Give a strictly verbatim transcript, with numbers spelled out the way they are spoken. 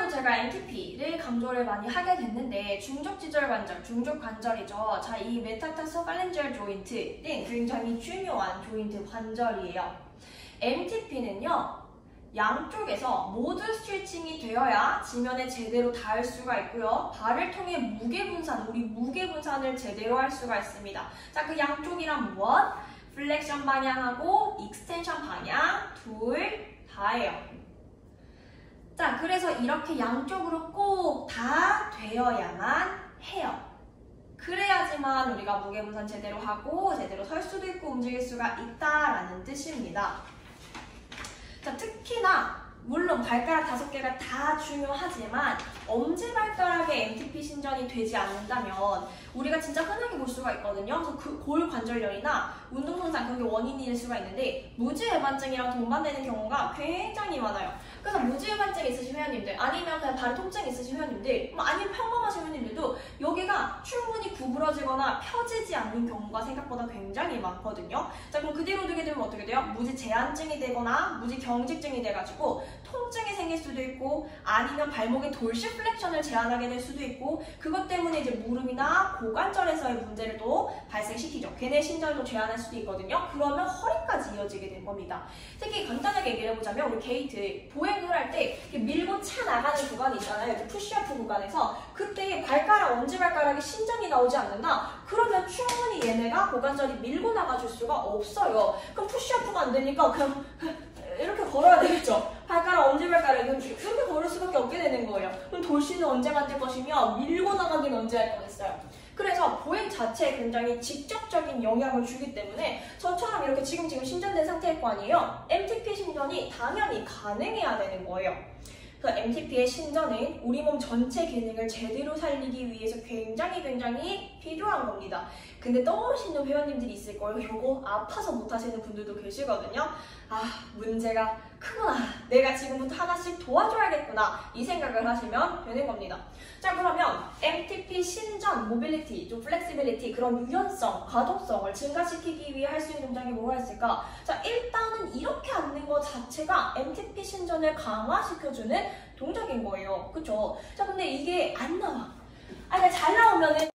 그래서 제가 엠티피를 강조를 많이 하게 됐는데 중족지절관절, 중족관절이죠. 자, 이 메타타소팔렌지얼 조인트는 굉장히 중요한 조인트 관절이에요. 엠티피는요. 양쪽에서 모두 스트레칭이 되어야 지면에 제대로 닿을 수가 있고요. 발을 통해 무게분산, 우리 무게분산을 제대로 할 수가 있습니다. 자, 그 양쪽이란 무엇? 플렉션 방향하고 익스텐션 방향 둘 다예요. 자, 그래서 이렇게 양쪽으로 꼭 다 되어야만 해요. 그래야지만 우리가 무게분산 제대로 하고 제대로 설 수도 있고 움직일 수가 있다라는 뜻입니다. 자, 특히나 물론 발가락 다섯 개가 다 중요하지만 엄지발가락에 엠티피 신전이 되지 않는다면 우리가 진짜 흔하게 볼 수가 있거든요. 그래서 그 골관절염이나 운동선상 그게 원인일 수가 있는데 무지외반증이랑 동반되는 경우가 굉장히 많아요. 그래서 무지외반증 있으신 회원님들 아니면 그냥 다른 통증 있으신 회원님들 아니면 평범하신 회원님들도 여기가 충분히 구부러지거나 펴지지 않는 경우가 생각보다 굉장히 많거든요. 자, 그럼 그대로 두게 되면 어떻게 돼요? 무지제한증이 되거나 무지경직증이 돼가지고 통증이 생길 수도 있고 아니면 발목의 돌시 플렉션을 제한하게 될 수도 있고 그것 때문에 이제 무릎이나 고관절에서의 문제를 또 발생시키죠. 걔네 신전도 제한할 수도 있거든요. 그러면 허리까지 이어지게 된 겁니다. 특히 간단하게 얘기를 해보자면 우리 게이트 보행을 할 때 밀고 차 나가는 구간이 있잖아요. 푸시어프 구간에서 그때 발가락, 엄지발가락에 신전이 나오지 않는다? 그러면 충분히 얘네가 고관절이 밀고 나가줄 수가 없어요. 그럼 푸시어프가 안 되니까 그냥 이렇게 걸어야 되겠죠. 발가락, 엄지발가락 이렇게 걸을 수밖에 없게 되는 거예요. 그럼 돌씨는 언제 만들 것이며 밀고 나가기는 언제 할 거겠어요. 그래서 보행 자체에 굉장히 직접적인 영향을 주기 때문에 저처럼 이렇게 지금 지금 신전된 상태일 거 아니에요. 엠티피 신전이 당연히 가능해야 되는 거예요. 그 엠티피의 신전은 우리 몸 전체 기능을 제대로 살리기 위해서 굉장히 굉장히 필요한 겁니다. 근데 떠오르시는 회원님들이 있을 거예요. 요거 아파서 못하시는 분들도 계시거든요. 아, 문제가 크구나. 내가 지금부터 하나씩 도와줘야겠구나. 이 생각을 하시면 되는 겁니다. 자, 그러면 엠티피 신전, 모빌리티, 좀 플렉시빌리티, 그런 유연성, 가동성을 증가시키기 위해 할 수 있는 동작이 뭐가 있을까? 자, 일단은 이렇게 앉는 것 자체가 엠티피 신전을 강화시켜주는 동작인 거예요. 그쵸? 자, 근데 이게 안 나와. 아, 그러니까 잘 나오면은